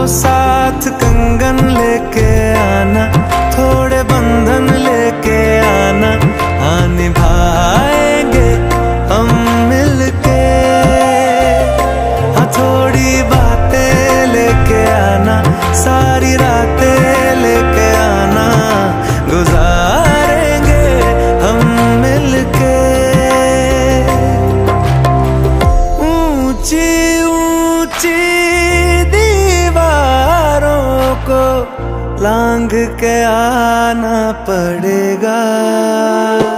साथ कंगन लेके आना, थोड़े बंधन लेके आना, हाँ निभाएंगे हम मिलके। हाँ थोड़ी बातें लेके आना, सारी रातें लेके आना, गुजारेंगे हम मिलके। ऊंची ऊंची दीवारों को लांघ के आना पड़ेगा।